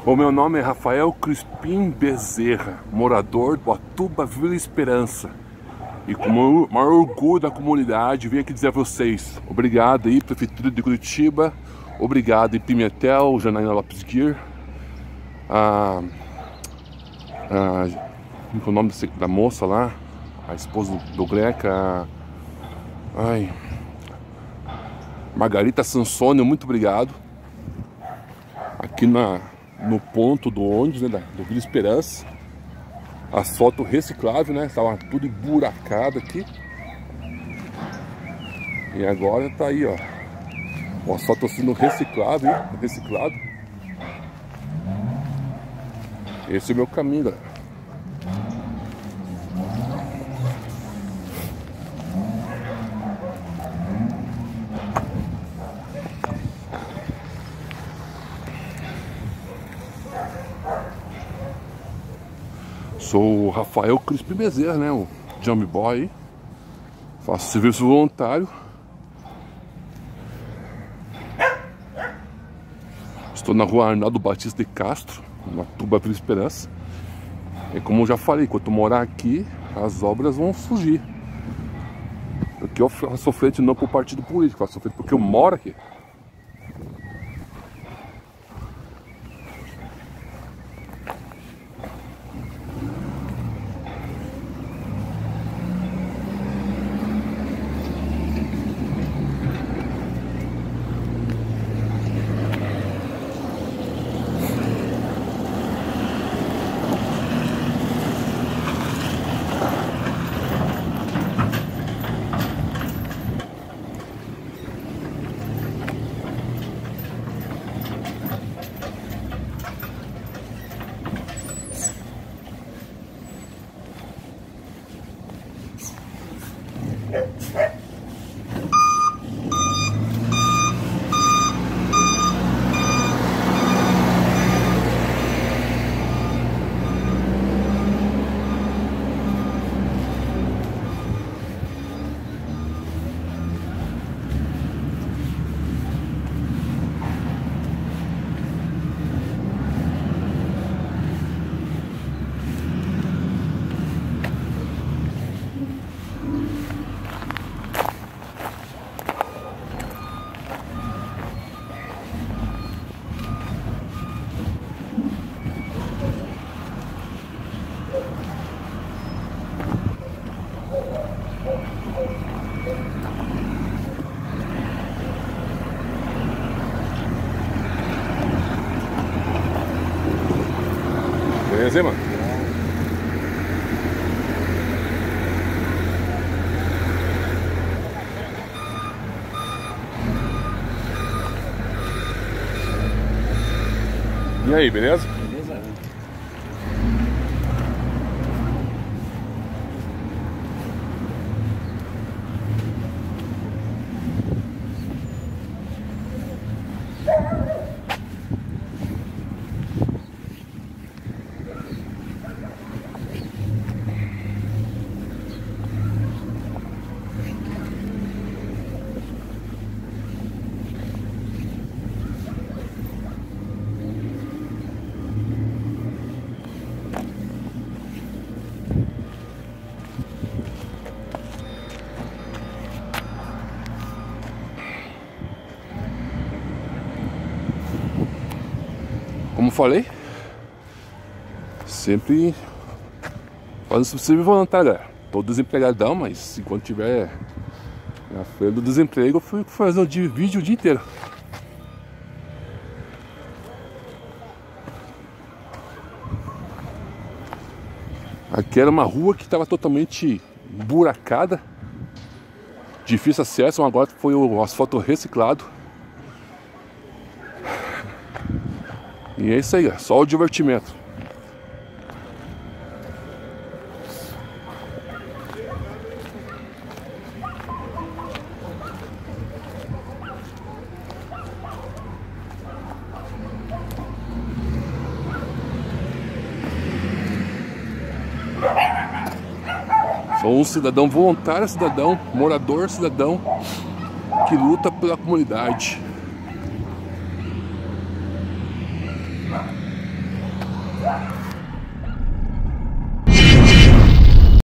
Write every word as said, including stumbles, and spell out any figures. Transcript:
O meu nome é Rafael Crispim Bezerra, morador do Atuba Vila Esperança. E com o maior orgulho da comunidade, vim aqui dizer a vocês, obrigado aí, Prefeitura de Curitiba, obrigado aí, Pimentel, Janaína Lopes Guir, a, a, como é o nome da moça lá, a esposa do Greca, a, ai, Margarita Sansônio, muito obrigado. Aqui na, no ponto do ônibus, né, da, do Vila Esperança. Asfalto reciclável, né? Tava tudo emburacado aqui. E agora tá aí, ó. O asfalto sendo reciclado, hein? Reciclado. Esse é o meu caminho, galera. Sou o Rafael Crispim Bezerra, né? O Jump Boy. Faço serviço voluntário. Estou na rua Arnaldo Batista de Castro, na Atuba Vila Esperança. E como eu já falei, quando eu morar aqui, as obras vão surgir. Porque eu faço frente não por partido político, faço frente porque eu moro aqui. Beleza, hein, mano? E aí, beleza? Beleza? Como falei, sempre fazendo possível voluntário, galera. Tô desempregadão, mas enquanto tiver na feira do desemprego, eu fui fazer um dia, vídeo o dia inteiro. Aqui era uma rua que estava totalmente buracada, difícil acesso, agora foi o asfalto reciclado. E é isso aí, só o divertimento. Sou um cidadão voluntário, cidadão, morador, cidadão que luta pela comunidade.